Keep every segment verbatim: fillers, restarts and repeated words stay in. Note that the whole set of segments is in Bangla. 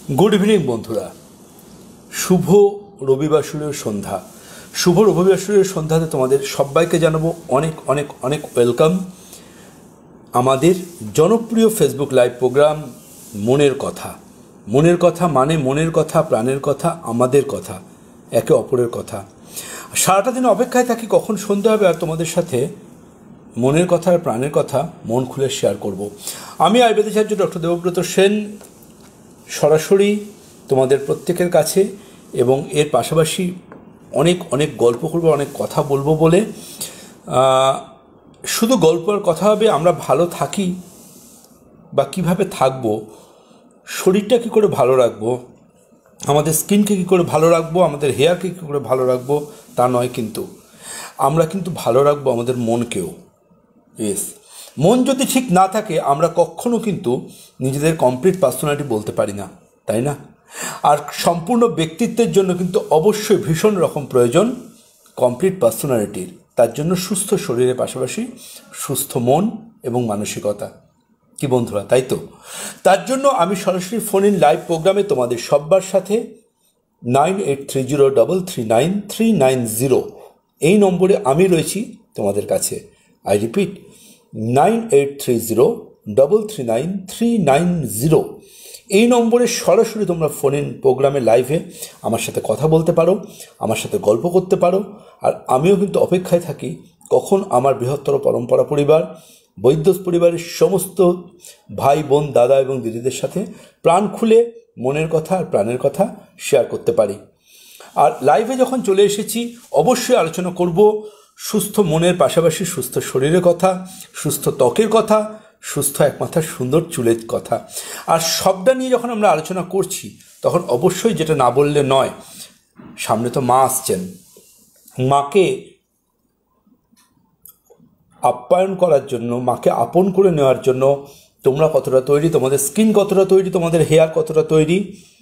গুড ইভিনিং বন্ধুরা, শুভ রবিবাসরীয় সন্ধ্যা। শুভ রবিবাসরীয় সন্ধ্যাতে তোমাদের সবাইকে জানাবো অনেক অনেক অনেক ওয়েলকাম আমাদের জনপ্রিয় ফেসবুক লাইভ প্রোগ্রাম মনের কথা। মনের কথা মানে মনের কথা, প্রাণের কথা, আমাদের কথা, একে অপরের কথা। সারাটা দিন অপেক্ষায় থাকি কখন সন্ধ্যা হবে আর তোমাদের সাথে মনের কথা আর প্রাণের কথা মন খুলে শেয়ার করব। আমি আয়ুর্বেদাচার্য ডক্টর দেবব্রত সেন সরাসরি তোমাদের প্রত্যেকের কাছে, এবং এর পাশাপাশি অনেক অনেক গল্প করবো, অনেক কথা বলবো বলে শুধু গল্প আর কথা হবে। আমরা ভালো থাকি বা কিভাবে থাকবো, শরীরটা কী করে ভালো রাখবো, আমাদের স্কিনকে কী করে ভালো রাখবো, আমাদের হেয়ারকে কী করে ভালো রাখবো তা নয়, কিন্তু আমরা কিন্তু ভালো রাখবো আমাদের মনকেও। ইয়েস, মন যদি ঠিক না থাকে আমরা কখনো কিন্তু নিজেদের কমপ্লিট পার্সোনালিটি বলতে পারি না, তাই না? আর সম্পূর্ণ ব্যক্তিত্বের জন্য কিন্তু অবশ্যই ভীষণ রকম প্রয়োজন কমপ্লিট পার্সোনালিটির। তার জন্য সুস্থ শরীরের পাশাপাশি সুস্থ মন এবং মানসিকতা, কি বন্ধুরা, তাই তো? তার জন্য আমি সরাসরি ফোন ইন লাইভ প্রোগ্রামে তোমাদের সব্বার সাথে nine eight three zero double three nine three nine zero এই নম্বরে আমি রয়েছি তোমাদের কাছে। I repeat, nine eight three zero double three nine three nine zero এই নম্বরে সরাসরি তোমরা ফোন ইন প্রোগ্রামে লাইভে আমার সাথে কথা বলতে পারো, আমার সাথে গল্প করতে পারো। আর আমিও কিন্তু অপেক্ষায় থাকি কখন আমার বৃহত্তর পরম্পরা পরিবার, বৈদ্যস পরিবারের সমস্ত ভাই বোন, দাদা এবং দিদিদের সাথে প্রাণ খুলে মনের কথা আর প্রাণের কথা শেয়ার করতে পারি। আর লাইভে যখন চলে এসেছি অবশ্যই আলোচনা করব সুস্থ মনের পাশাপাশি সুস্থ শরীরের কথা, সুস্থ ত্বকের কথা, সুস্থ এক মাথার সুন্দর চুলের কথা। আর সবটা নিয়ে যখন আমরা আলোচনা করছি তখন অবশ্যই যেটা না বললে নয়, সামনে তো মা আসছেন। মাকে আপ্যায়ন করার জন্য, মাকে আপন করে নেওয়ার জন্য তোমরা কতটা তৈরি, তোমাদের স্কিন কতটা তৈরি, তোমাদের হেয়ার কতটা তৈরি।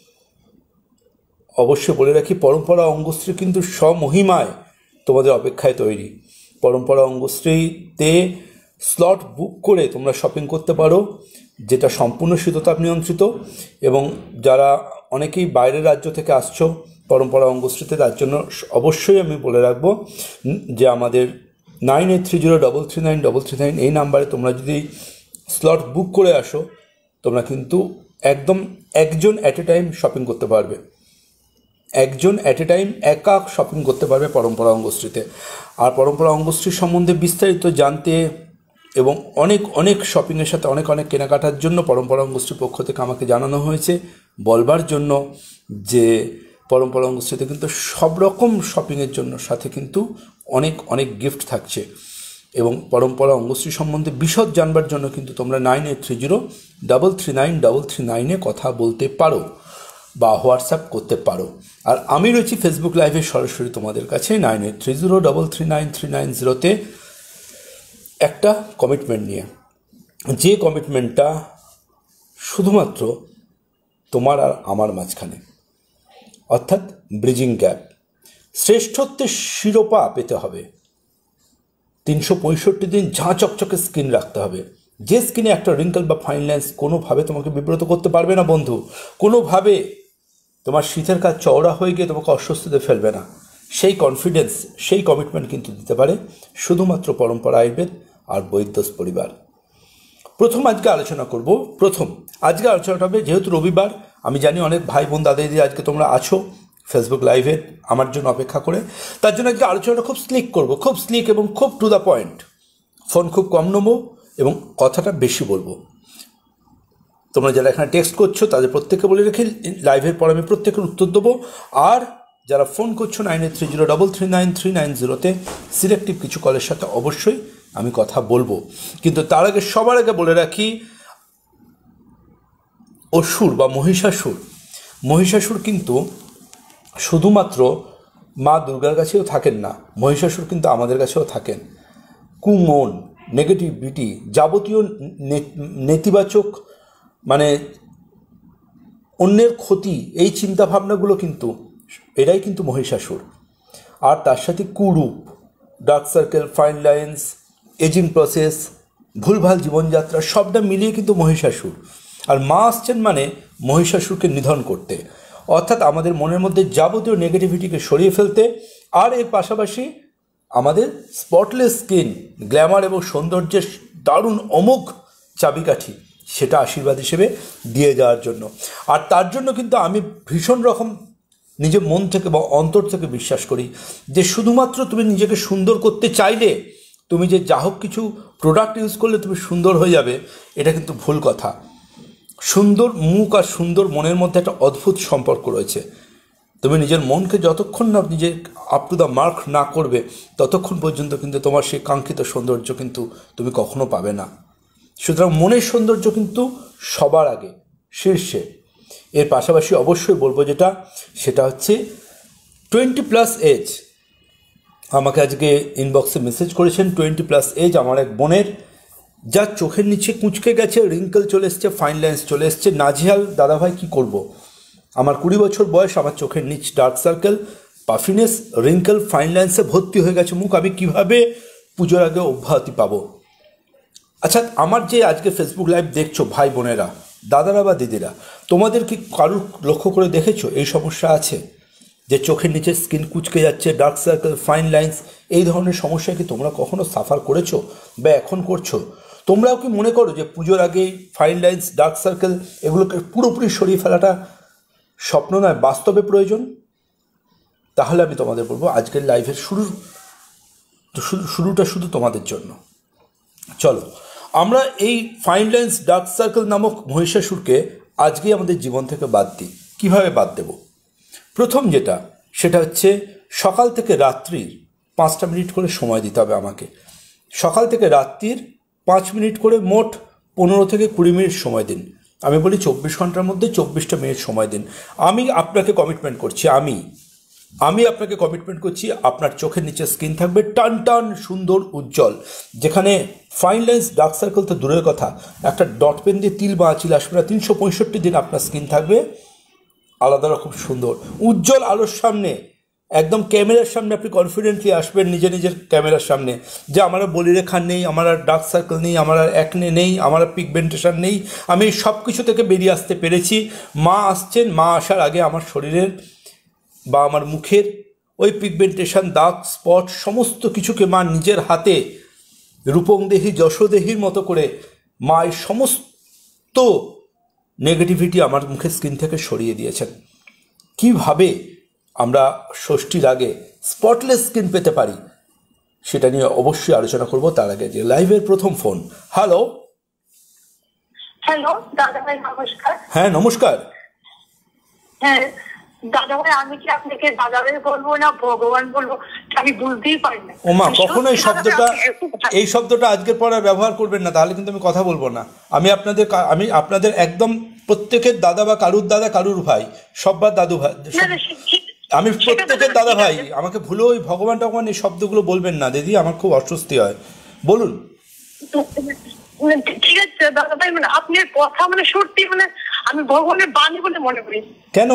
অবশ্যই বলে রাখি, পরম্পরা অঙ্গশ্রী কিন্তু স্বমহিমায় তোমাদের অপেক্ষায় তৈরি। পরম্পরা অঙ্গশ্রীতে স্লট বুক করে তোমরা শপিং করতে পারো, যেটা সম্পূর্ণ শীততাপ নিয়ন্ত্রিত। এবং যারা অনেকেই বাইরের রাজ্য থেকে আসছো পরম্পরা অঙ্গশ্রীতে, তার জন্য অবশ্যই আমি বলে রাখবো যে আমাদের nine eight three zero double three nine double three nine এই নাম্বারে তোমরা যদি স্লট বুক করে আসো, তোমরা কিন্তু একদম একজন অ্যাট এ টাইম শপিং করতে পারবে, একজন অ্যাট এ টাইম একা শপিং করতে পারবে পরম্পরা অঙ্গশ্রীতে। আর পরম্পরা অঙ্গশ্রী সম্বন্ধে বিস্তারিত জানতে এবং অনেক অনেক শপিংয়ের সাথে অনেক অনেক কেনাকাটার জন্য পরম্পরা অঙ্গশ্রীর পক্ষ থেকে আমাকে জানানো হয়েছে, বলবার জন্য যে পরম্পরা অঙ্গশ্রীতে কিন্তু সব রকম শপিংয়ের জন্য সাথে কিন্তু অনেক অনেক গিফট থাকছে। এবং পরম্পরা অঙ্গশ্রী সম্বন্ধে বিশদ জানবার জন্য কিন্তু তোমরা nine eight three zero double three nine double three নাইনে কথা বলতে পারো বা হোয়াটসঅ্যাপ করতে পারো। আর আমি রয়েছি ফেসবুক লাইভে সরাসরি তোমাদের কাছে nine eight three zero double three nine three nine জিরোতে একটা কমিটমেন্ট নিয়ে, যে কমিটমেন্টটা শুধুমাত্র তোমার আর আমার মাঝখানে, অর্থাৎ ব্রিজিং গ্যাপ। শ্রেষ্ঠত্বের শিরোপা পেতে হবে, তিনশো পঁয়ষট্টি দিন ঝাঁ চকচকে স্কিন রাখতে হবে, যে স্কিনে একটা রিঙ্কেল বা ফাইন লাইন্স কোনোভাবে তোমাকে বিব্রত করতে পারবে না বন্ধু, কোনোভাবে তোমার শীতের কাজ চওড়া হয়ে গিয়ে তোমাকে অস্বস্তিতে ফেলবে না। সেই কনফিডেন্স, সেই কমিটমেন্ট কিন্তু দিতে পারে শুধুমাত্র পরম্পরা আয়ুর্বেদ আর বৈদ্যস পরিবার। প্রথম আজকে আলোচনা করব, প্রথম আজকে আলোচনাটা হবে, যেহেতু রবিবার, আমি জানি অনেক ভাই বোন দাদা দিদি আজকে তোমরা আছো ফেসবুক লাইভে আমার জন্য অপেক্ষা করে, তার জন্য আজকে আলোচনাটা খুব স্লিক করব, খুব স্লিক এবং খুব টু দ্য পয়েন্ট। ফোন খুব কম নেবো এবং কথাটা বেশি বলবো। তোমরা যারা এখানে টেক্সট করছো তাদের প্রত্যেককে বলে রেখে লাইভের পর আমি প্রত্যেকের উত্তর দেবো। আর যারা ফোন করছো nine eight three zero double three nine three nine জিরোতে সিলেক্টিভ কিছু কলের সাথে অবশ্যই আমি কথা বলবো। কিন্তু তার আগে সবার আগে বলে রাখি, অসুর বা মহিষাসুর, মহিষাসুর কিন্তু শুধুমাত্র মা দুর্গার কাছেও থাকেন না, মহিষাসুর কিন্তু আমাদের কাছেও থাকেন। কুমন, নেগেটিভিটি, যাবতীয় নেতিবাচক মানে অন্যের ক্ষতি, এই চিন্তাভাবনাগুলো কিন্তু এরাই কিন্তু মহিষাসুর। আর তার সাথে কুরূপ, dark circle, fine lines, ageing process, ভুলভাল জীবনযাত্রা, সবটা মিলিয়ে কিন্তু মহিষাসুর। আর মা আসছেন মানে মহিষাসুরকে নিধন করতে, অর্থাৎ আমাদের মনের মধ্যে যাবতীয় নেগেটিভিটিকে সরিয়ে ফেলতে, আর এর পাশাপাশি আমাদের স্পটলেস স্কিন, গ্ল্যামার এবং সৌন্দর্যের দারুণ অমোঘ চাবিকাঠি সেটা আশীর্বাদ হিসেবে দিয়ে যাওয়ার জন্য। আর তার জন্য কিন্তু আমি ভীষণ রকম নিজের মন থেকে বা অন্তর থেকে বিশ্বাস করি যে শুধুমাত্র তুমি নিজেকে সুন্দর করতে চাইলে তুমি যে যা হোক কিছু প্রোডাক্ট ইউজ করলে তুমি সুন্দর হয়ে যাবে, এটা কিন্তু ভুল কথা। সুন্দর মুখ আর সুন্দর মনের মধ্যে একটা অদ্ভুত সম্পর্ক রয়েছে। তুমি নিজের মনকে যতক্ষণ না নিজে আপ টু দ্য মার্ক না করবে ততক্ষণ পর্যন্ত কিন্তু তোমার সেই কাঙ্ক্ষিত সৌন্দর্য কিন্তু তুমি কখনো পাবে না। সুতরাং মনের সৌন্দর্য কিন্তু সবার আগে, শীর্ষে। এর পাশাপাশি অবশ্যই বলবো যেটা, সেটা হচ্ছে টোয়েন্টি প্লাস এজ। আমাকে আজকে ইনবক্সে মেসেজ করেছেন টোয়েন্টি প্লাস এজ আমার এক বোনের, যার চোখের নিচে কুঁচকে গেছে, রিঙ্কেল চলে এসছে, ফাইন লাইন্স চলে এসছে। নাজেহাল দাদাভাই কি করব, আমার কুড়ি বছর বয়স, আমার চোখের নিচ dark circle, puffiness, wrinkle, fine লাইন্সে ভর্তি হয়ে গেছে মুখ, আমি কিভাবে পুজোর আগে অব্যাহতি পাবো? আচ্ছা, আমার যে আজকে ফেসবুক লাইভ দেখছো ভাই বোনেরা, দাদারা বা দিদিরা, তোমাদের কি কারুর লক্ষ্য করে দেখেছো এই সমস্যা আছে যে চোখের নিচে স্কিন কুচকে যাচ্ছে, ডার্ক সার্কেল, ফাইন লাইন্স, এই ধরনের সমস্যা কি তোমরা কখনো সাফার করেছো বা এখন করছো? তোমরাও কি মনে করো যে পুজোর আগেই ফাইন লাইন্স, ডার্ক সার্কেল এগুলোকে পুরোপুরি সরিয়ে ফেলাটা স্বপ্ন নয়, বাস্তবে প্রয়োজন? তাহলে আমি তোমাদের বলবো আজকের লাইভের শুরু শুরুটা শুধু তোমাদের জন্য। চলো আমরা এই ফাইন লাইন্স, ডার্ক সার্কেল নামক মহিষাসুরকে আজকেই আমাদের জীবন থেকে বাদ দিই। কীভাবে বাদ দেব? প্রথম যেটা, সেটা হচ্ছে সকাল থেকে রাত্রির পাঁচটা মিনিট করে সময় দিতে হবে আমাকে। সকাল থেকে রাত্রির পাঁচ মিনিট করে মোট পনেরো থেকে কুড়ি মিনিট সময় দিন। আমি বলি চব্বিশ ঘন্টার মধ্যে চব্বিশটা মিনিট সময় দিন। আমি আপনাকে কমিটমেন্ট করছি, আমি আমি আপনাকে কমিটমেন্ট করছি আপনার চোখের নিচে স্কিন থাকবে টান টান সুন্দর উজ্জ্বল, যেখানে ফাইন লাইন্স, ডার্ক সার্কেল তো দূরের কথা, একটা ডট পেন দিয়ে তিল বা আঁচিল আসবে না। তিনশো পঁয়ষট্টি দিন আপনার স্কিন থাকবে আলাদা রকম সুন্দর উজ্জ্বল আলোর সামনে, একদম ক্যামেরার সামনে আপনি কনফিডেন্টলি আসবেন নিজে নিজের ক্যামেরার সামনে, যে আমার আর বলিরেখা নেই, আমার আর ডার্ক সার্কেল নেই, আমার আর অ্যাকনে নেই, আমার আর পিগমেন্টেশন নেই, আমি সব কিছু থেকে বেরিয়ে আসতে পেরেছি। মা আসছেন, মা আসার আগে আমার শরীরের বা আমার মুখের ওই পিগমেন্টেশন, দাগ, স্পট সমস্ত কিছুকে মা নিজের হাতে রূপংদেহী যশোদেহীর মতো করে মা এই সমস্ত নেগেটিভিটি আমার মুখের স্কিন থেকে সরিয়ে দিয়েছেন। কিভাবে আমরা ষষ্ঠীর আগে স্পটলেস স্কিন পেতে পারি সেটা নিয়ে অবশ্যই আলোচনা করব। তার আগে যে লাইভের প্রথম ফোন। হ্যালো হ্যালো দাদা ভাই, নমস্কার। হ্যাঁ নমস্কার। হ্যাঁ দাদা ভাই, আমি কি আপনাকে দাদা ভাই বলবো না ভগবান বলবো আমি বুঝতেই পারি না। ওমা, কখনো এই শব্দটা এই শব্দটা আজকের পর আর ব্যবহার করবেন না, তাহলে কিন্তু আমি কথা বলবো না। আমি আপনাদের আমি আপনাদের একদম প্রত্যেকের দাদা বা কারুর দাদা কারুর ভাই, সববার দাদু ভাই, আমি প্রত্যেকের দাদা ভাই। আমাকে ভুলেও ওই ভগবান টগবান এই শব্দগুলো বলবেন না দিদি, আমার খুব অস্বস্তি হয়। বলুন। ঠিক আছে দাদা ভাই, মানে আপনার কথা মানে সত্যি মানে আমি ভগবানের বাণী বলে মনে করি। কেন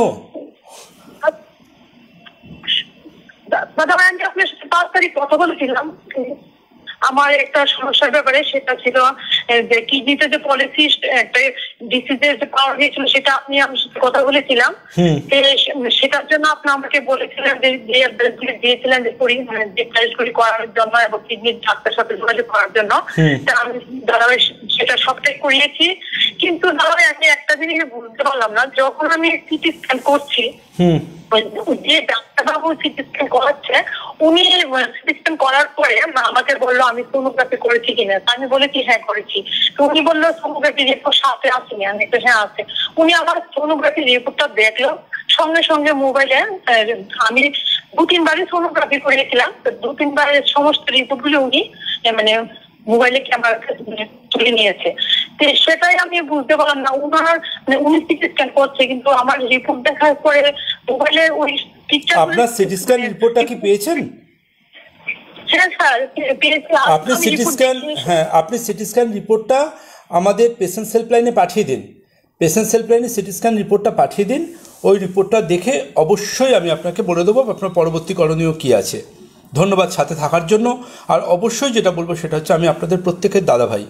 দাদা ভাই, আমি আপনার সাথে পাঁচ তারিখ কথা বলেছিলাম আমার একটা সমস্যার ব্যাপারে। সেটা ছিল যে কিডনিতে যে পলিসিস্ট একটা ডিসিজের যে পাওয়া গিয়েছিল, সেটা আপনি আমার সাথে কথা বলেছিলাম। সেটার জন্য আপনি আমাকে বলেছিলেন যে দিয়েছিলেন যে করি মানে যে টেস্ট করি করার জন্য এবং কিডনির ডাক্তার সাথে যোগাযোগ করার জন্য। আমি দাদা ভাই সেটা সবটাই করিয়েছি, কিন্তু দাদা ভাই আমি একটা জিনিস বুঝতে পারলাম না, যখন আমি সিটি স্ক্যান করছি যে ডাক্তারবাবু সিটি স্ক্যান করাচ্ছে, উনি সিটি স্ক্যান করার পরে আমাকে বললো আমি সোনোগ্রাফি করেছি কিনা। আমি বলেছি হ্যাঁ করেছি। তো উনি বললো সোনোগ্রাফি রিপোর্ট সাথে আসেনি। আমি তো হ্যাঁ আছে। উনি আমার সোনোগ্রাফি রিপোর্টটা দেখলো, সঙ্গে সঙ্গে মোবাইলে আমি দু তিনবারই সোনোগ্রাফি করেছিলাম, দু তিনবারের সমস্ত রিপোর্ট গুলো উনি মানে মোবাইলে ক্যামেরা তুলে নিয়েছে। তো সেটাই আমি বুঝতে পারলাম না, উনার মানে উনি সিটি স্ক্যান করছে কিন্তু আমার রিপোর্ট দেখার পরে মোবাইলে ওই পিকচার। আপনার সিটি স্ক্যান রিপোর্টটা কি পেয়েছেন? হ্যাঁ স্যার পেয়েছি। আপনি সিটি স্ক্যান হ্যাঁ আপনি সিটি স্ক্যান রিপোর্টটা আমাদের পেশেন্ট হেল্পলাইনে পাঠিয়ে দিন। পেশেন্ট হেল্পলাইনে সিটি স্ক্যান রিপোর্টটা পাঠিয়ে দিন। ওই রিপোর্টটা দেখে অবশ্যই আমি আপনাকে বলে দেবো আপনার পরবর্তী করণীয় কী আছে। ধন্যবাদ সাথে থাকার জন্য। আর অবশ্যই যেটা বলবো সেটা হচ্ছে আমি আপনাদের প্রত্যেকের দাদা ভাই,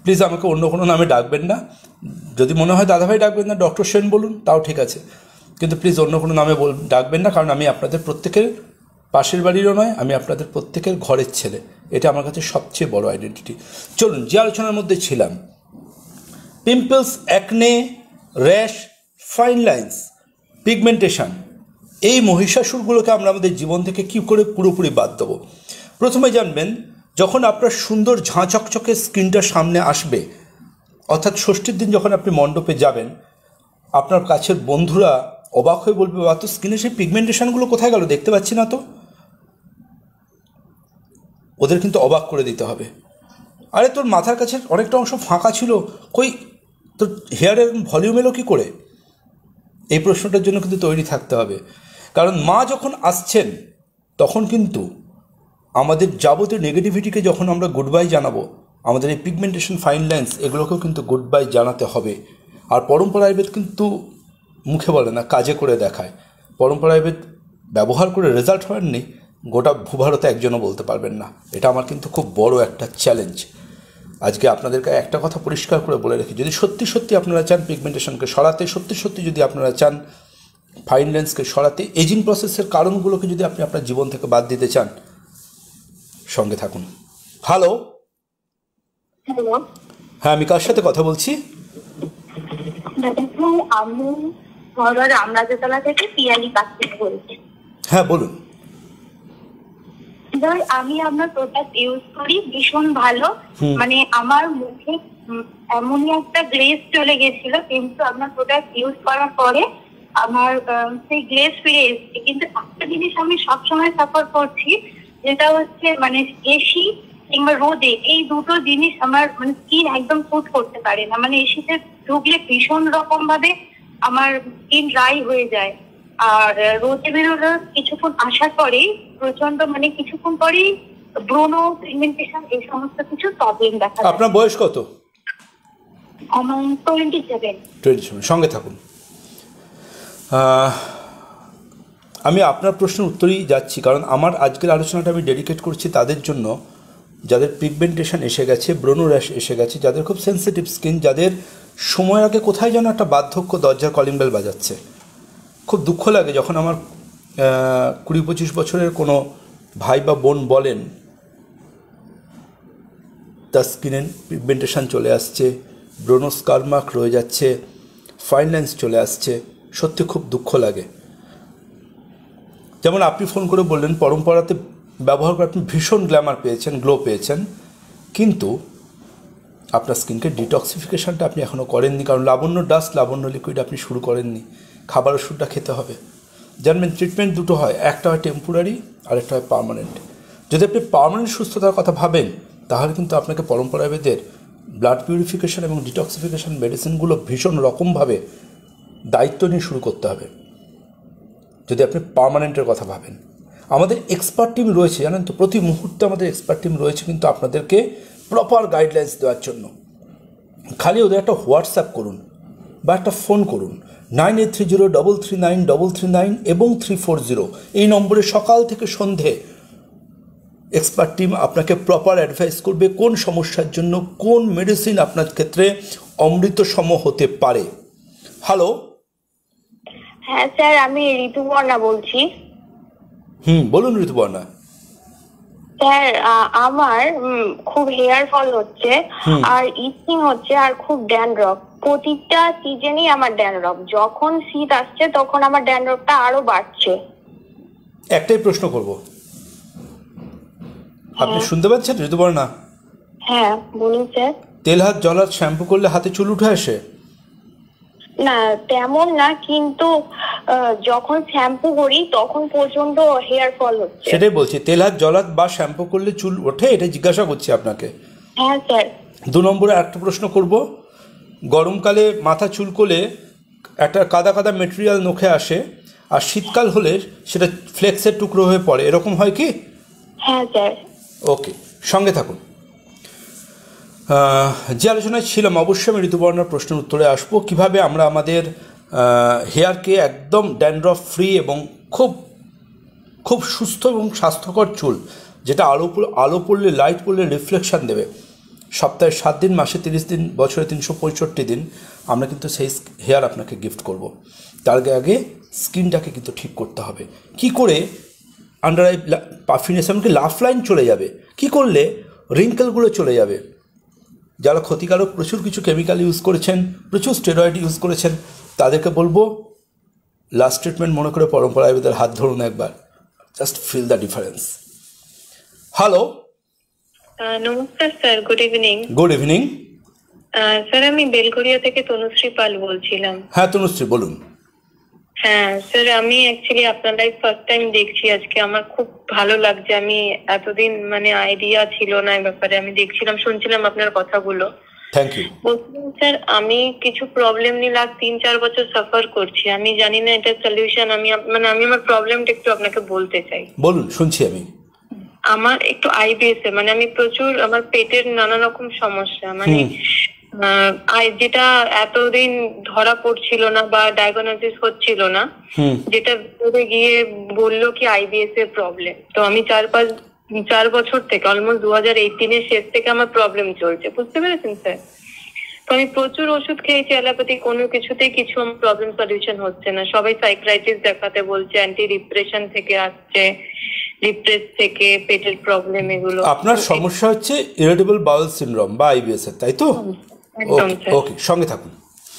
প্লিজ আমাকে অন্য কোনো নামে ডাকবেন না। যদি মনে হয় দাদাভাই ডাকবেন না, ডক্টর সেন বলুন, তাও ঠিক আছে, কিন্তু প্লিজ অন্য কোনো নামে বল ডাকবেন না, কারণ আমি আপনাদের প্রত্যেকের পাশের বাড়িরও নয়, আমি আপনাদের প্রত্যেকের ঘরের ছেলে। এটা আমার কাছে সবচেয়ে বড় আইডেন্টিটি। চলুন, যে আলোচনার মধ্যে ছিলাম, pimples, acne, rash, fine lines, pigmentation, এই মহিষাসুরগুলোকে আমরা আমাদের জীবন থেকে কী করে পুরোপুরি বাদ দেবো। প্রথমে জানবেন, যখন আপনার সুন্দর ঝাঁ চকচকে স্কিনটা সামনে আসবে, অর্থাৎ ষষ্ঠীর দিন যখন আপনি মণ্ডপে যাবেন, আপনার কাছের বন্ধুরা অবাক হয়ে বলবে, বা তো স্কিনে সেই পিগমেন্টেশনগুলো কোথায় গেল, দেখতে পাচ্ছি না তো। ওদের কিন্তু অবাক করে দিতে হবে, আরে তোর মাথার কাছে অনেকটা অংশ ফাঁকা ছিল, কই তোর হেয়ারের ভলিউম এলো কী করে। এই প্রশ্নটার জন্য কিন্তু তৈরি থাকতে হবে, কারণ মা যখন আসছেন তখন কিন্তু আমাদের যাবতীয় নেগেটিভিটিকে যখন আমরা গুড বাই জানাবো, আমাদের এই পিগমেন্টেশন, ফাইন লাইন্স, এগুলোকেও কিন্তু গুড বাই জানাতে হবে। আর পরম্পরা আয়ুর্বেদ কিন্তু মুখে বলে না, কাজে করে দেখায়। পরম্পরা আয়ুর্বেদ ব্যবহার করে রেজাল্ট হয়নি গোটা ভূভারতে একজনও বলতে পারবেন না। এটা আমার কিন্তু খুব বড় একটা চ্যালেঞ্জ। আজকে আপনাদেরকে একটা কথা পরিষ্কার করে বলে রাখি, যদি সত্যি সত্যি আপনারা চান পিগমেন্টেশনকে সরাতে, সত্যি সত্যি যদি আপনারা চান ফাইন লাইন্সকে সরাতে, এজিং প্রসেসের কারণগুলোকে যদি আপনি আপনার জীবন থেকে বাদ দিতে চান, সঙ্গে থাকুন। হ্যালো, হ্যালো, হ্যাঁ, আমি কার সাথে কথা বলছি? আমি রামরাজাতলা থেকে পিয়ালি কার্তিক বলছি। হ্যাঁ, বলুন। আমি আপনার প্রোডাক্ট ইউজ করি, ভীষণ ভালো। মানে আমার মুখে এমনই একটা গ্লেজ চলে গেছিল, কিন্তু আপনার প্রোডাক্ট ইউজ করার পরে আমার সেই গ্লেজ ফিরে এসেছে। কিন্তু একটা জিনিস আমি সবসময় সাফার করছি, যেটা হচ্ছে মানে এসি কিংবা রোদে, এই দুটো জিনিস আমার মানে স্কিন একদম সুট করতে পারে না। মানে এসিতে ঢুকলে ভীষণ রকম ভাবে আমার স্কিন ড্রাই হয়ে যায়, আর রোদে বেরোলে কিছুক্ষণ আসার পরেই প্রচন্ড মানে কিছুক্ষণ পরেই ব্রণ, পিগমেন্টেশন, এই সমস্ত কিছু প্রবলেম দেখা যায়। আপনার বয়স কত? আমার টোয়েন্টি সেভেন। টোয়েন্টি সেভেন, সঙ্গে থাকুন। আমি আপনার প্রশ্নের উত্তরেই যাচ্ছি, কারণ আমার আজকের আলোচনাটা আমি ডেডিকেট করছি তাদের জন্য যাদের পিগমেন্টেশন এসে গেছে, ব্রণ র্যাশ এসে গেছে, যাদের খুব সেন্সিটিভ স্কিন, যাদের সময়ের আগে কোথায় যেন একটা বার্ধক্য দরজার কলিং বেল বাজাচ্ছে। খুব দুঃখ লাগে যখন আমার কুড়ি পঁচিশ বছরের কোনো ভাই বা বোন বলেন তার স্কিনে পিগমেন্টেশন চলে আসছে, ব্রণ স্কার মার্ক রয়ে যাচ্ছে, ফাইন লাইন্স চলে আসছে। সত্যি খুব দুঃখ লাগে। যেমন আপনি ফোন করে বললেন পরম্পরাতে ব্যবহার করে আপনি ভীষণ গ্ল্যামার পেয়েছেন, গ্লো পেয়েছেন, কিন্তু আপনার স্কিনকে ডিটক্সিফিকেশানটা আপনি এখনও করেননি, কারণ লাবণ্য ডাস্ট, লাবণ্য লিকুইড আপনি শুরু করেননি। খাবার ওষুধটা খেতে হবে। জানবেন ট্রিটমেন্ট দুটো হয়, একটা হয় টেম্পোরারি আর একটা হয় পার্মানেন্ট। যদি আপনি পার্মানেন্ট সুস্থতার কথা ভাবেন, তাহলে কিন্তু আপনাকে পরম্পরা আয়ুর্বেদের ব্লাড পিউরিফিকেশান এবং ডিটক্সিফিকেশান মেডিসিনগুলো ভীষণ রকমভাবে দায়িত্ব নিয়ে শুরু করতে হবে, যদি আপনি পার্মানেন্টের কথা ভাবেন। আমাদের এক্সপার্ট টিম রয়েছে, জানেন তো, প্রতি মুহূর্তে আমাদের এক্সপার্ট টিম রয়েছে কিন্তু আপনাদেরকে প্রপার গাইডলাইন্স দেওয়ার জন্য। খালি ওদের একটা হোয়াটসঅ্যাপ করুন বা একটা ফোন করুন, nine eight three zero double three nine double three nine এবং থ্রি ফোর জিরো, এই নম্বরে সকাল থেকে সন্ধে এক্সপার্ট টিম আপনাকে প্রপার অ্যাডভাইস করবে কোন সমস্যার জন্য কোন মেডিসিন আপনার ক্ষেত্রে অমৃতসম হতে পারে। হ্যালো, হ্যাঁ স্যার, আমি ঋতুপর্ণা বলছি। হুম, বলুন ঋতুপর্ণা। স্যার, আমার খুব হেয়ার ফল হচ্ছে আর ইচিং হচ্ছে আর খুব ড্যান্ড্রফ। প্রতিটা সিজনেই আমার ড্যান্ড্রফ, যখন শীত আসছে তখন আমার ড্যান্ড্রফটা আরো বাড়ছে। একটাই প্রশ্ন করব, আপনি শুনতে পাচ্ছেন ঋতুপর্ণা? হ্যাঁ বলুন স্যার। তেল হাত জল হাত শ্যাম্পু করলে হাতে চুল উঠে আসে? না তেমন না, কিন্তু যখন শ্যাম্পু করি তখন প্রচন্ড হেয়ার ফল হচ্ছে। সেটাই বলছি, তেল হাত জল হাত বা শ্যাম্পু করলে চুল ওঠে, এটা জিজ্ঞাসা করছি আপনাকে। হ্যাঁ স্যার। দু নম্বরে একটা প্রশ্ন করব, গরমকালে মাথা চুলকোলে একটা কাদা কাদা মেটেরিয়াল নখে আসে, আর শীতকাল হলে সেটা ফ্লেক্সের টুকরো হয়ে পড়ে, এরকম হয় কি? হ্যাঁ স্যার। ওকে, সঙ্গে থাকুন। যে আলোচনায় ছিলাম, অবশ্যই আমি ঋতুপর্ণার প্রশ্নের উত্তরে আসবো, কীভাবে আমরা আমাদের হেয়ারকে একদম ড্যান্ড্রফ ফ্রি এবং খুব খুব সুস্থ এবং স্বাস্থ্যকর চুল, যেটা আলো আলো পড়লে, লাইট পড়লে রিফ্লেকশান দেবে, সপ্তাহে সাত দিন, মাসে তিরিশ দিন, বছরে তিনশো পঁয়ষট্টি দিন আমরা কিন্তু সেই হেয়ার আপনাকে গিফট করব। তার আগে আগে স্কিনটাকে কিন্তু ঠিক করতে হবে। কি করে আন্ডার আই পাফিনেস এমনকি লাফ লাইন চলে যাবে, কি করলে রিঙ্কেলগুলো চলে যাবে। যারা ক্ষতিকারক প্রচুর কিছু কেমিক্যাল ইউজ করেছেন, প্রচুর স্টেরয়েড ইউজ করেছেন, তাদেরকে বলবো লাস্ট ট্রিটমেন্ট মনে করে পরম্পরা আয়ুর্বেদের হাত ধরুন একবার, just feel the difference. Hello, নমস্কার sir, good evening. Good evening sir, আমি বেলঘরিয়া থেকে তনুশ্রী পাল বলছিলাম। হ্যাঁ তনুশ্রী, বলুন। হ্যাঁ স্যার, আমি অ্যাকচুয়ালি আপনার লাইভ ফার্স্ট টাইম দেখছি আজকে, আমার খুব ভালো লাগছে। আমি এতদিন মানে আইডিয়া ছিল না এই ব্যাপারে, আমি দেখছিলাম শুনছিলাম আপনার কথাগুলো। Thank you. বলছিলাম স্যার, আমি কিছু প্রবলেম নিয়ে লাস্ট তিন চার বছর সাফার করছি, আমি জানি না এটা সলিউশন। আমি মানে আমি আমার প্রবলেমটা একটু আপনাকে বলতে চাই। বলুন, শুনছি আমি। আমার একটু আইবিএস মানে আমি প্রচুর, আমার পেটের নানা রকম সমস্যা, মানে যেটা এতদিন ধরা পড়ছিল না বা ডায়াগনোসিস হচ্ছিল না, যেটা ভেতরে গিয়ে বললো কি আইবিএস এর প্রবলেম। তো আমি চার পাঁচ চার বছর থেকে অলমোস্ট দু হাজার এইটিনের শেষ থেকে আমার প্রবলেম চলছে, বুঝতে পেরেছেন স্যার। তো আমি প্রচুর ওষুধ খেয়েছি অ্যালোপ্যাথি, কোনো কিছুতেই কিছু আমার প্রবলেম সলিউশন হচ্ছে না। সবাই সাইকিয়াট্রিস্ট দেখাতে বলছে, অ্যান্টি ডিপ্রেশন থেকে আসছে, ডিপ্রেস থেকে পেটের প্রবলেম, এগুলো। আপনার সমস্যা হচ্ছে ইরিটেবল বাউল সিনড্রোম বা আইবিএস এর, তাই তো? ওকে, সঙ্গে থাকুন।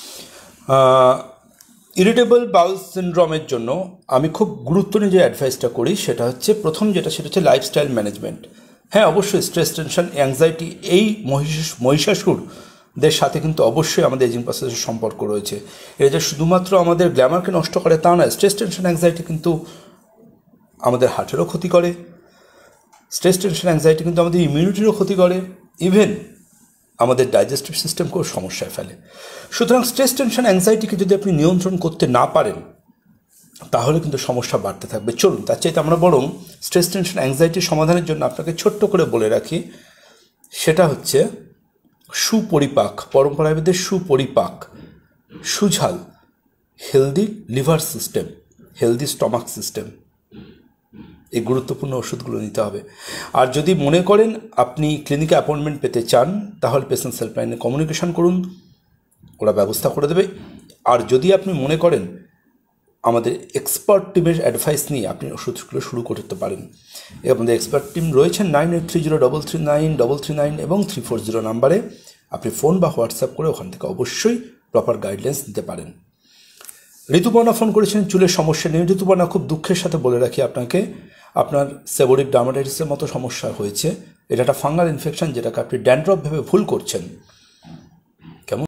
ইরিটেবল বাউল সিনড্রোমের জন্য আমি খুব গুরুত্ব নিয়ে যে অ্যাডভাইসটা করি সেটা হচ্ছে, প্রথম যেটা সেটা হচ্ছে লাইফস্টাইল ম্যানেজমেন্ট। হ্যাঁ, অবশ্যই স্ট্রেস, টেনশন, অ্যাংজাইটি, এই মহিষাসুরদের সাথে কিন্তু অবশ্যই আমাদের এজিং প্রসেসের সম্পর্ক রয়েছে। এটা যে শুধুমাত্র আমাদের গ্ল্যামারকে নষ্ট করে তা নয়, স্ট্রেস, টেনশন, অ্যাংজাইটি কিন্তু আমাদের হার্টেরও ক্ষতি করে। স্ট্রেস, টেনশন, অ্যাংজাইটি কিন্তু আমাদের ইমিউনিটিরও ক্ষতি করে, ইভেন আমাদের ডাইজেস্টিভ সিস্টেমকেও সমস্যায় ফেলে। সুতরাং স্ট্রেস, টেনশন, অ্যাংজাইটিকে যদি আপনি নিয়ন্ত্রণ করতে না পারেন তাহলে কিন্তু সমস্যা বাড়তে থাকবে। চলুন, তার চাইতে আমরা বরং স্ট্রেস, টেনশন, অ্যাংজাইটির সমাধানের জন্য আপনাকে ছোট্ট করে বলে রাখি, সেটা হচ্ছে সুপরিপাক, পরম্পরা আয়ুর্বেদের Suparipak, Sujhal, healthy liver system, healthy stomach system, এই গুরুত্বপূর্ণ ওষুধগুলো নিতে হবে। আর যদি মনে করেন আপনি ক্লিনিকে অ্যাপয়েন্টমেন্ট পেতে চান তাহলে পেশেন্ট হেল্পলাইনে কমিউনিকেশন করুন, ওরা ব্যবস্থা করে দেবে। আর যদি আপনি মনে করেন আমাদের এক্সপার্ট টিমের অ্যাডভাইস নিয়ে আপনি ওষুধগুলো শুরু করতে পারেন, আমাদের এক্সপার্ট টিম রয়েছেন nine eight three zero double three nine double three nine এবং থ্রি ফোর জিরো নাম্বারে। আপনি ফোন বা হোয়াটসঅ্যাপ করে ওখান থেকে অবশ্যই প্রপার গাইডলাইন্স দিতে পারেন। ঋতুপর্ণা ফোন করেছেন চুলের সমস্যা নিয়ে। ঋতুপর্ণা, খুব দুঃখের সাথে বলে রাখি আপনাকে, আপনার সেবোরিক ডার্মাটাইটিসের মতো সমস্যা হয়েছে। এটা একটা ফাঙ্গাল ইনফেকশন, যেটাকে আপনি ড্যান্ড্রফ ভেবে ভুল করছেন। কেমন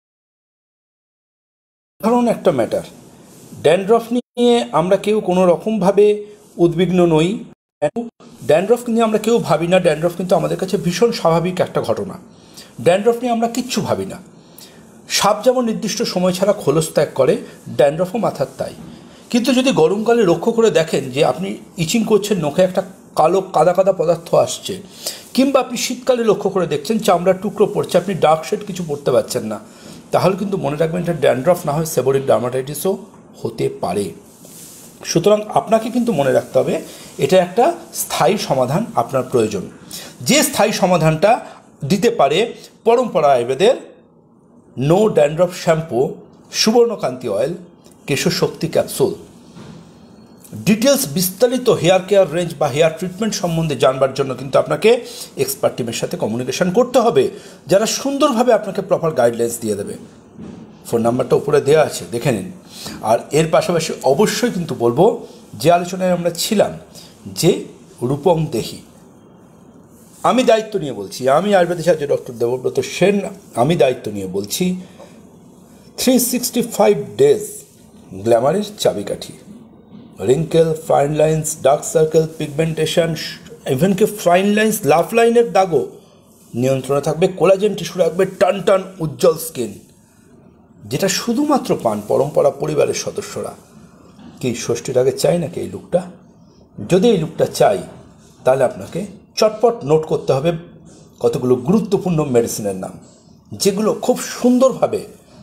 ধরুন একটা ম্যাটার, ড্যান্ড্রফ নিয়ে আমরা কেউ কোনো রকমভাবে উদ্বিগ্ন নই, ড্যান্ড্রফ নিয়ে আমরা কেউ ভাবি না। ড্যান্ড্রফ কিন্তু আমাদের কাছে ভীষণ স্বাভাবিক একটা ঘটনা। ড্যান্ড্রফ নিয়ে আমরা কিচ্ছু ভাবি না। সাপ যেমন নির্দিষ্ট সময় ছাড়া খোলস ত্যাগ করে, ড্যান্ড্রফও মাথার তাই। কিন্তু যদি গরমকালে লক্ষ্য করে দেখেন যে আপনি ইচিং করছেন, নখে একটা কালো কাদা কাদা পদার্থ আসছে, কিংবা আপনি শীতকালে লক্ষ্য করে দেখছেন চামড়ার টুকরো পড়ছে, আপনি ডার্ক শেড কিছু পড়তে পারছেন না, তাহলে কিন্তু মনে রাখবেন এটা ড্যান্ড্রফ না হয় সেবোরিক ডার্মাটাইটিসও হতে পারে। সুতরাং আপনাকে কিন্তু মনে রাখতে হবে এটা একটা স্থায়ী সমাধান আপনার প্রয়োজন, যে স্থায়ী সমাধানটা দিতে পারে পরম্পরা আয়ুর্বেদের no dandruff shampoo, Subarnakanti oil, Keshar Shakti capsule. Details বিস্তারিত হেয়ার কেয়ার রেঞ্জ বা হেয়ার ট্রিটমেন্ট সম্বন্ধে জানবার জন্য কিন্তু আপনাকে এক্সপার্ট টিমের সাথে কমিউনিকেশন করতে হবে, যারা সুন্দরভাবে আপনাকে প্রপার গাইডলাইন্স দিয়ে দেবে। ফোন নাম্বারটা উপরে দেওয়া আছে, দেখে নিন। আর এর পাশাপাশি অবশ্যই কিন্তু বলবো, যে আলোচনায় আমরা ছিলাম যে রূপং দেহি, আমি দায়িত্ব নিয়ে বলছি, আমি আয়ুর্বেদিক সাহায্যে ডক্টর দেবব্রত সেন, আমি দায়িত্ব নিয়ে বলছি, থ্রি সিক্সটি ফাইভ ডেজ গ্ল্যামারের চাবিকাঠি। Wrinkle, fine lines, dark circle, pigmentation, ইভেনকি ফাইন লাইন্স, লাফ লাইনের দাগও নিয়ন্ত্রণে থাকবে। কোলাজেন টিস্যু রাখবে, টান টান উজ্জ্বল স্কিন, যেটা শুধুমাত্র পান পরম্পরা পরিবারের সদস্যরা। কি ষষ্ঠীর আগে চাই নাকি এই লুকটা? যদি এই লুকটা চাই তাহলে আপনাকে চটপট নোট করতে হবে কতগুলো গুরুত্বপূর্ণ মেডিসিনের নাম, যেগুলো খুব সুন্দরভাবে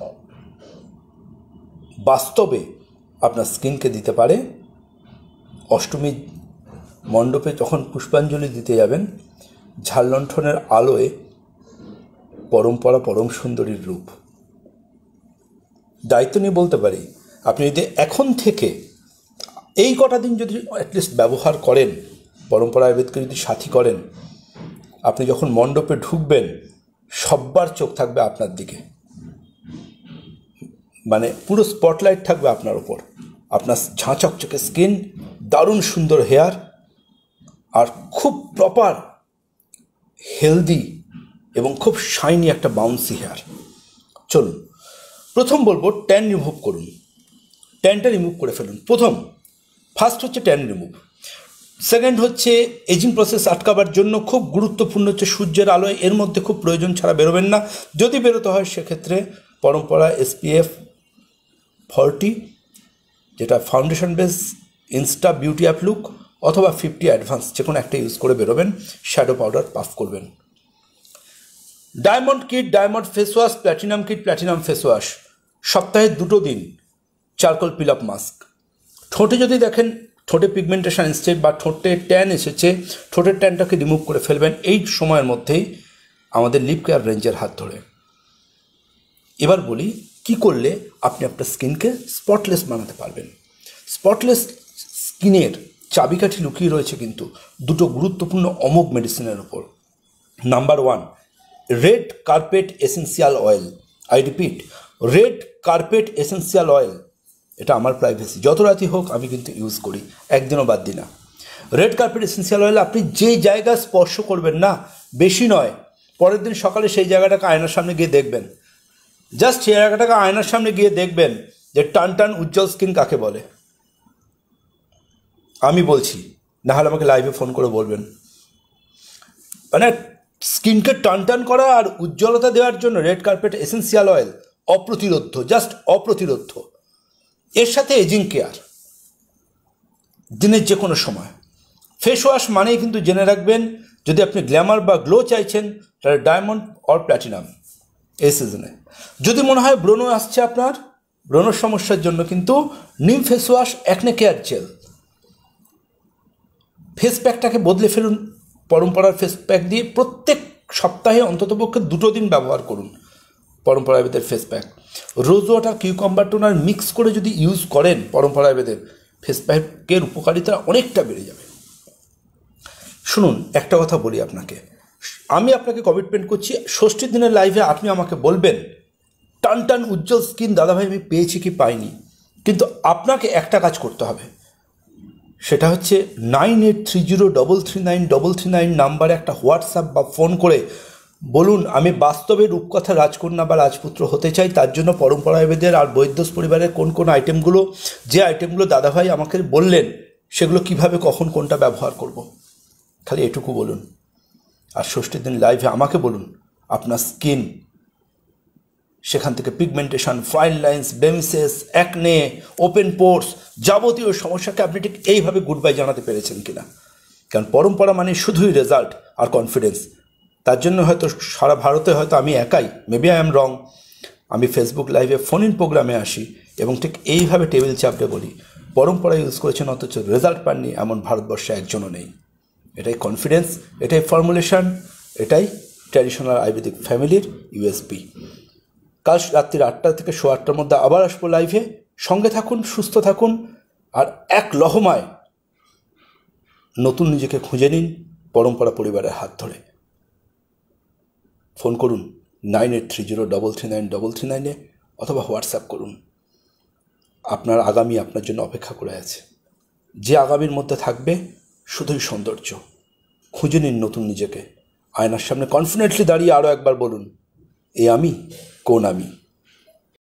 বাস্তবে আপনার স্কিনকে দিতে পারে। অষ্টমী মণ্ডপে যখন পুষ্পাঞ্জলি দিতে যাবেন, ঝাললণ্ঠনের আলোয় পরম্পরা পরম সুন্দরীর রূপ। দায়িত্ব নিয়ে বলতে পারি, আপনি যদি এখন থেকে এই কটা দিন যদি অ্যাটলিস্ট ব্যবহার করেন, পরম্পরা আয়ুর্বেদকে যদি সাথী করেন, আপনি যখন মণ্ডপে ঢুকবেন সব্বার চোখ থাকবে আপনার দিকে, মানে পুরো স্পটলাইট থাকবে আপনার ওপর। আপনার ঝাঁচকচকে স্কিন, দারুণ সুন্দর হেয়ার, আর খুব প্রপার হেলদি এবং খুব শাইনি একটা বাউন্সি হেয়ার। চলুন, প্রথম বলবো ট্যান রিমুভ করুন, ট্যানটা রিমুভ করে ফেলুন। প্রথম ফার্স্ট হচ্ছে ট্যান রিমুভ। সেকেন্ড হচ্ছে এজিং প্রসেস আটকাবার জন্য খুব গুরুত্বপূর্ণ হচ্ছে সূর্যের আলোয়, এর মধ্যে খুব প্রয়োজন ছাড়া বেরোবেন না। যদি বেরোতে হয় সেক্ষেত্রে পরম্পরা এসপিএফ ফর্টি, যেটা foundation base insta beauty app look, অথবা ফিফটি অ্যাডভান্স, যে কোনো একটা ইউজ করে বেরোবেন। শ্যাডো পাউডার পাফ করবেন। Diamond kit, diamond face wash, platinum kit, platinum face wash, সপ্তাহে দুটো দিন চারকোল পিল আপ মাস্ক। ঠোঁটে যদি দেখেন ঠোঁটে পিগমেন্টেশন এসছে বা ঠোঁটে ট্যান এসেছে, ঠোঁটের ট্যানটাকে রিমুভ করে ফেলবেন এই সময়ের মধ্যেই আমাদের লিপ কেয়ার রেঞ্জের হাত ধরে। এবার বলি কি করলে আপনি আপনার স্কিনকে স্পটলেস বানাতে পারবেন। স্পটলেস স্কিনের চাবিকাঠি লুকিয়ে রয়েছে কিন্তু দুটো গুরুত্বপূর্ণ অমোঘ মেডিসিনের উপর। Number one, red carpet essential oil. I repeat, red carpet essential oil. এটা আমার প্রাইভেসি, যত রাতি হোক আমি কিন্তু ইউজ করি, একদিনও বাদ দিই না। রেড কার্পেট এসেন্সিয়াল অয়েল আপনি যেই জায়গা স্পর্শ করবেন না, বেশি নয়, পরের দিন সকালে সেই জায়গাটাকে আয়নার সামনে গিয়ে দেখবেন, জাস্ট সেই জায়গাটাকে আয়নার সামনে গিয়ে দেখবেন যে টান টান উজ্জ্বল স্কিন কাকে বলে। আমি বলছি, নাহলে আমাকে লাইভে ফোন করে বলবেন। মানে স্কিনকে টান টান করা আর উজ্জ্বলতা দেওয়ার জন্য রেড কার্পেট এসেন্সিয়াল অয়েল অপ্রতিরোধ্য, জাস্ট অপ্রতিরোধ্য। এর সাথে এজিং কেয়ার দিনের যে কোনো সময়। ফেস ওয়াশ মানেই কিন্তু জেনে রাখবেন, যদি আপনি গ্ল্যামার বা গ্লো চাইছেন তাহলে ডায়মন্ড অর প্ল্যাটিনাম এই সিজনে। যদি মনে হয় ব্রণ আসছে আপনার, ব্রণর সমস্যার জন্য কিন্তু নিম face wash, acne care gel. Face প্যাকটাকে বদলে ফেলুন পরম্পরার ফেস প্যাক দিয়ে। প্রত্যেক সপ্তাহে অন্ততপক্ষে দুটো দিন ব্যবহার করুন পরম্পরা আয়ুর্বেদের face pack. Rose water, cucumber toner mix করে যদি ইউজ করেন পরম্পরা আয়ুর্বেদের ফেস প্যাকের উপকারিতা অনেকটা বেড়ে যাবে। শুনুন, একটা কথা বলি আপনাকে, আমি আপনাকে কমিটমেন্ট করছি, ষষ্ঠীর দিনের লাইভে আপনি আমাকে বলবেন টান টান উজ্জ্বল স্কিন দাদাভাই আমি পেয়েছি কি পাইনি। কিন্তু আপনাকে একটা কাজ করতে হবে, সেটা হচ্ছে nine eight three zero double three nine double three nine নাম্বারে একটা হোয়াটসঅ্যাপ বা ফোন করে বলুন আমি বাস্তবে রূপকথা রাজকন্যা বা রাজপুত্র হতে চাই। তার জন্য পরম্পরা আয়ুর্বেদের আর বৈদ্যস পরিবারের কোন কোন আইটেমগুলো, যে আইটেমগুলো দাদাভাই আমাকে বললেন সেগুলো কিভাবে কখন কোনটা ব্যবহার করব, খালি এটুকু বলুন। আর ষষ্ঠীর দিন লাইভে আমাকে বলুন আপনার স্কিন, সেখান থেকে pigmentation, fine lines, blemishes, acne, open pores, যাবতীয় সমস্যাকে আপনি ঠিক এইভাবে গুড বাই জানাতে পেরেছেন কিনা। কারণ পরম্পরা মানে শুধুই রেজাল্ট আর কনফিডেন্স। তার জন্য হয়তো সারা ভারতে হয়তো আমি একাই, মেবি আই এম রং, আমি ফেসবুক লাইভে ফোন ইন প্রোগ্রামে আসি এবং ঠিক এইভাবে টেবিল চাপড়ে বলি পরম্পরা ইউজ করেছেন অথচ রেজাল্ট পাননি এমন ভারতবর্ষে একজনও নেই। এটাই কনফিডেন্স, এটাই ফর্মুলেশন, এটাই ট্র্যাডিশনাল আয়ুর্বেদিক ফ্যামিলির ইউএসপি। কাল রাত্রির আটটা থেকে সোয়া আটটার মধ্যে আবার আসবো লাইভে। সঙ্গে থাকুন, সুস্থ থাকুন, আর এক লহমায় নতুন নিজেকে খুঁজে নিন পরম্পরা পরিবারের হাত ধরে। ফোন করুন nine eight three zero double three nine double three নাইনে, অথবা হোয়াটসঅ্যাপ করুন। আপনার আগামী আপনার জন্য অপেক্ষা করে আছে। যে আগামীর মধ্যে থাকবে শুধুই সৌন্দর্য। খুঁজে নিন নতুন নিজেকে, আয়নার সামনে কনফিডেন্টলি দাঁড়িয়ে আরও একবার বলুন, এ আমি, কোন আমি।